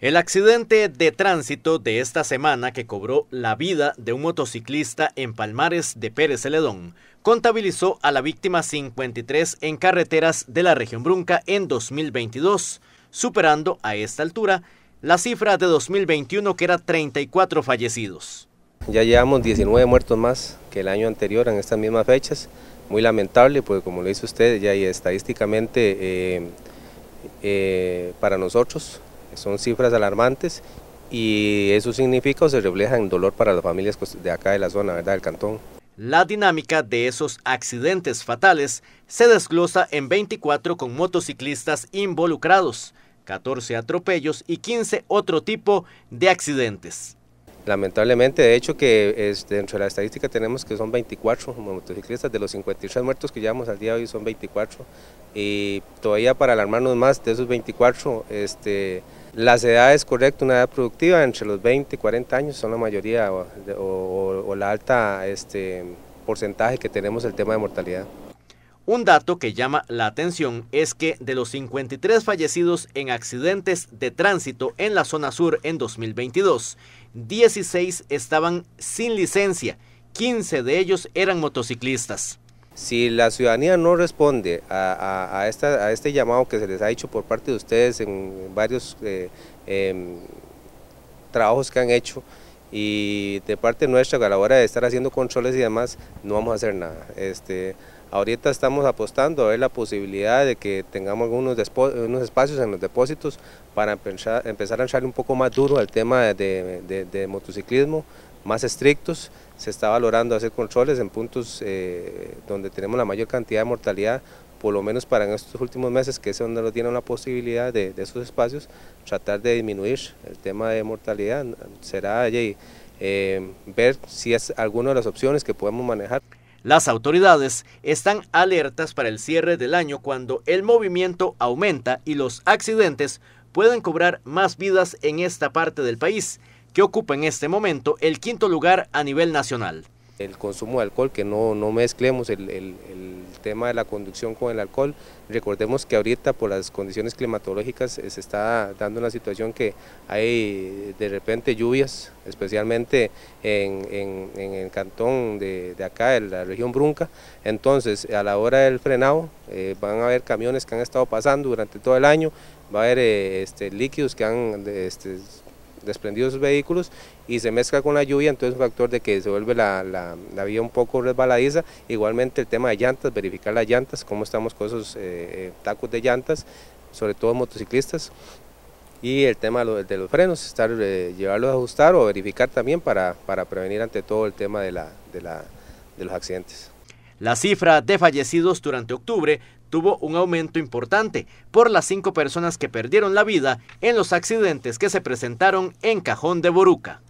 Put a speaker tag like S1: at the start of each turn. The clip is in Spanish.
S1: El accidente de tránsito de esta semana que cobró la vida de un motociclista en Palmares de Pérez Celedón contabilizó a la víctima 53 en carreteras de la región Brunca en 2022, superando a esta altura la cifra de 2021 que era 34 fallecidos.
S2: Ya llevamos 19 muertos más que el año anterior en estas mismas fechas, muy lamentable, pues como lo dice usted, ya y estadísticamente para nosotros son cifras alarmantes y eso significa o se refleja en dolor para las familias de acá de la zona, ¿verdad?, del cantón.
S1: La dinámica de esos accidentes fatales se desglosa en 24 con motociclistas involucrados, 14 atropellos y 15 otro tipo de accidentes.
S2: Lamentablemente, de hecho que dentro de la estadística tenemos que son 24 motociclistas, de los 53 muertos que llevamos al día de hoy son 24 y todavía para alarmarnos más de esos 24, las edades correctas, una edad productiva entre los 20 y 40 años son la mayoría o la alta porcentaje que tenemos el tema de mortalidad.
S1: Un dato que llama la atención es que de los 53 fallecidos en accidentes de tránsito en la zona sur en 2022, 16 estaban sin licencia, 15 de ellos eran motociclistas.
S2: Si la ciudadanía no responde a este llamado que se les ha hecho por parte de ustedes en varios trabajos que han hecho y de parte nuestra a la hora de estar haciendo controles y demás, no vamos a hacer nada. Ahorita estamos apostando a ver la posibilidad de que tengamos unos espacios en los depósitos para empezar a echarle un poco más duro al tema de motociclismo, más estrictos. Se está valorando hacer controles en puntos donde tenemos la mayor cantidad de mortalidad, por lo menos para en estos últimos meses, que es donde nos tienen la posibilidad de esos espacios, tratar de disminuir el tema de mortalidad. Será ver si es alguna de las opciones que podemos manejar.
S1: Las autoridades están alertas para el cierre del año cuando el movimiento aumenta y los accidentes pueden cobrar más vidas en esta parte del país, que ocupa en este momento el quinto lugar a nivel nacional.
S2: El consumo de alcohol, que no mezclemos el tema de la conducción con el alcohol. Recordemos que ahorita por las condiciones climatológicas se está dando una situación que hay de repente lluvias, especialmente en el cantón de acá, de la región Brunca. Entonces a la hora del frenado van a haber camiones que han estado pasando durante todo el año, va a haber líquidos que han desprendido sus vehículos y se mezcla con la lluvia, entonces es un factor de que se vuelve la vía un poco resbaladiza. Igualmente el tema de llantas, verificar las llantas, cómo estamos con esos tacos de llantas, sobre todo motociclistas, y el tema de los frenos, llevarlos a ajustar o verificar también para prevenir ante todo el tema de los accidentes.
S1: La cifra de fallecidos durante octubre tuvo un aumento importante por las 5 personas que perdieron la vida en los accidentes que se presentaron en Cajón de Boruca.